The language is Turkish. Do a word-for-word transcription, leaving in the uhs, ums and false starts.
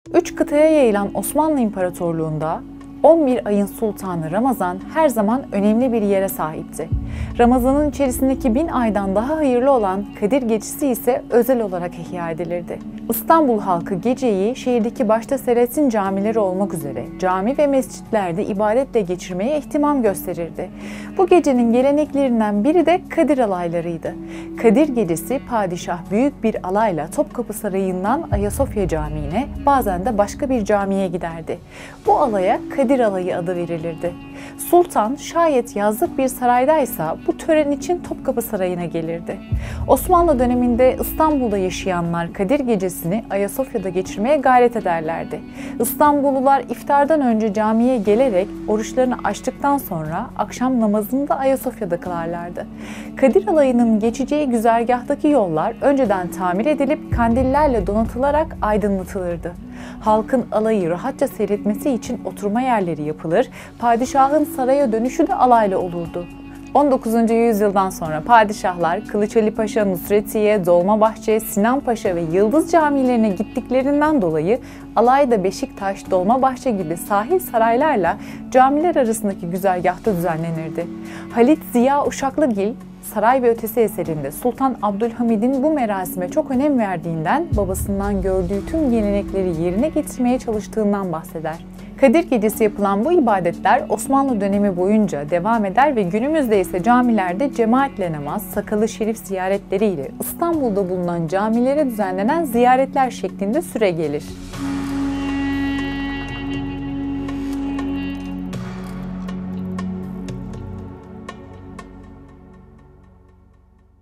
Üç kıtaya yayılan Osmanlı İmparatorluğu'nda on bir ayın sultanı Ramazan her zaman önemli bir yere sahipti. Ramazan'ın içerisindeki bin aydan daha hayırlı olan Kadir Gecesi ise özel olarak ihya edilirdi. İstanbul halkı geceyi şehirdeki başta Selahattin camileri olmak üzere cami ve mescitlerde ibadetle geçirmeye ihtimam gösterirdi. Bu gecenin geleneklerinden biri de Kadir alaylarıydı. Kadir Gecesi padişah büyük bir alayla Topkapı Sarayı'ndan Ayasofya Camii'ne, bazen de başka bir camiye giderdi. Bu alaya Kadir Alayı adı verilirdi. Sultan şayet yazlık bir saraydaysa bu tören için Topkapı Sarayı'na gelirdi. Osmanlı döneminde İstanbul'da yaşayanlar Kadir Gecesi'ni Ayasofya'da geçirmeye gayret ederlerdi. İstanbullular iftardan önce camiye gelerek oruçlarını açtıktan sonra akşam namazını da Ayasofya'da kılarlardı. Kadir Alayı'nın geçeceği güzergahtaki yollar önceden tamir edilip kandillerle donatılarak aydınlatılırdı. Halkın alayı rahatça seyretmesi için oturma yerleri yapılır, padişahın saraya dönüşü de alayla olurdu. on dokuzuncu yüzyıldan sonra padişahlar Kılıç Ali Paşa, Nusretiye, Dolmabahçe, Sinan Paşa ve Yıldız camilerine gittiklerinden dolayı alayda Beşiktaş, Dolmabahçe gibi sahil saraylarla camiler arasındaki güzergahta düzenlenirdi. Halit Ziya Uşaklıgil, Saray ve Ötesi eserinde Sultan Abdülhamid'in bu merasime çok önem verdiğinden, babasından gördüğü tüm gelenekleri yerine getirmeye çalıştığından bahseder. Kadir Gecesi yapılan bu ibadetler Osmanlı dönemi boyunca devam eder ve günümüzde ise camilerde cemaatle namaz, sakalı şerif ziyaretleriyle İstanbul'da bulunan camilere düzenlenen ziyaretler şeklinde süregelir.